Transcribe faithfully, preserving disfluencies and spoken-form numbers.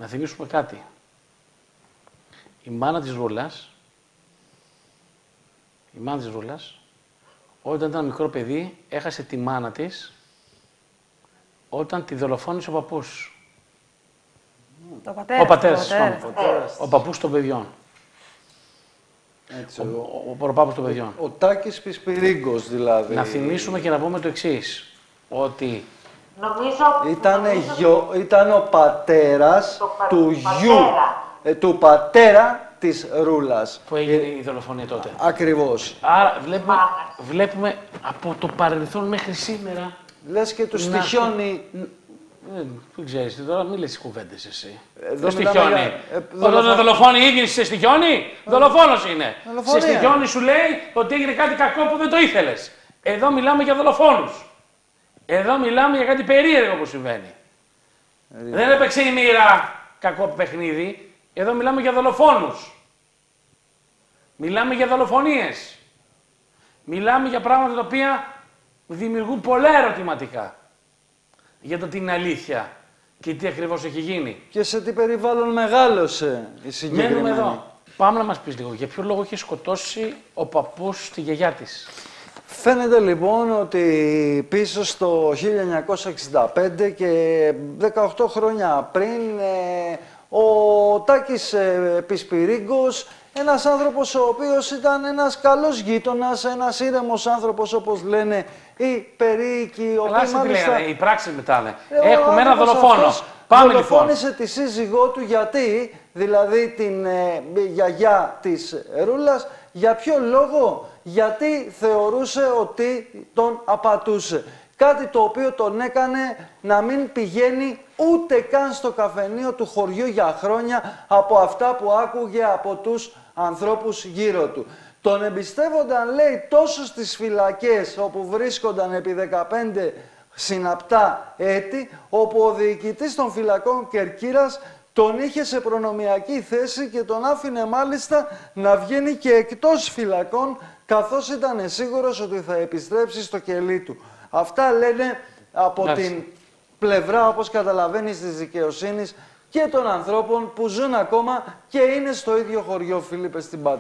να θυμίσουμε κάτι. Η μάνα της Ρούλας, η μάνα της Ρούλας, όταν ήταν μικρό παιδί, έχασε τη μάνα της όταν τη δολοφόνησε ο παππούς. Το πατέρα, ο πατέρας, ο, πατέρας. πατέρας. ο παππούς των παιδιών. Έτσι, ο, ο, ο, ο προπάπους των παιδιών. Ο, ο Τάκης Πισπυρίγκος δηλαδή. Να θυμίσουμε και να πούμε το εξής, ότι Νομίζω, Ήτανε νομίζω γιο, ήταν ο πατέρας Το πα- του πατέρα. γιου, ε, του πατέρα της Ρούλας. που έγινε η δολοφονία τότε. Ακριβώς. Άρα βλέπουμε, Μάνα. βλέπουμε από το παρελθόν μέχρι σήμερα. Λες και του να- στοιχιώνει. Δεν, δεν ξέρεις, τώρα μην λες κουβέντες εσύ. Εδώ Σε μιλάμε στοιχιώνει. για, ε, Όταν δολοφο- δολοφόνη η ίδια σε στοιχιώνει, δολοφόνος είναι. Σε Δολοφονία. στοιχιώνει σου λέει ότι έγινε κάτι κακό που δεν το ήθελες. Εδώ μιλάμε για δολοφόνους. Εδώ μιλάμε για κάτι περίεργο που συμβαίνει. Δεν έπαιξε η μοίρα κακό παιχνίδι. Εδώ μιλάμε για δολοφόνους. Μιλάμε για δολοφονίες. Μιλάμε για πράγματα τα οποία δημιουργούν πολλά ερωτηματικά για το τι είναι αλήθεια και τι ακριβώς έχει γίνει. Και σε τι περιβάλλον μεγάλωσε η συγκεκριμένη. Μένουμε εδώ. Πάμε να μας πεις λίγο για ποιο λόγο έχει σκοτώσει ο παππούς τη γιαγιά της. Φαίνεται λοιπόν ότι πίσω στο χίλια εννιακόσια εξήντα πέντε και δεκαοκτώ χρόνια πριν ε, ο Τάκης ε, Πισπυρίγκος, ένας άνθρωπος ο οποίος ήταν ένας καλός γείτονας, ένας ήρεμος άνθρωπος όπως λένε οι περίοικοι, οι Αλλά οποίοι σε τι λέγανε, οι πράξεις μετά λένε. Ε, ο Έχουμε ένα άνθρωπος δολοφόνο. αυτός Πάμε λοιπόν. δολοφόνησε τη σύζυγό του γιατί, δηλαδή την ε, γιαγιά της Ρούλας, για ποιο λόγο, γιατί θεωρούσε ότι τον απατούσε. Κάτι το οποίο τον έκανε να μην πηγαίνει ούτε καν στο καφενείο του χωριού για χρόνια από αυτά που άκουγε από τους ανθρώπους γύρω του. Τον εμπιστεύονταν, λέει, τόσο στις φυλακές όπου βρίσκονταν επί δεκαπέντε συναπτά έτη, όπου ο διοικητής των φυλακών Κερκύρας τον είχε σε προνομιακή θέση και τον άφηνε μάλιστα να βγαίνει και εκτός φυλακών, καθώς ήταν σίγουρος ότι θα επιστρέψει στο κελί του. Αυτά λένε από Εντάξει. την πλευρά, όπως καταλαβαίνεις, της δικαιοσύνης και των ανθρώπων που ζουν ακόμα και είναι στο ίδιο χωριό, Φίλιππε, στην Πάτρα.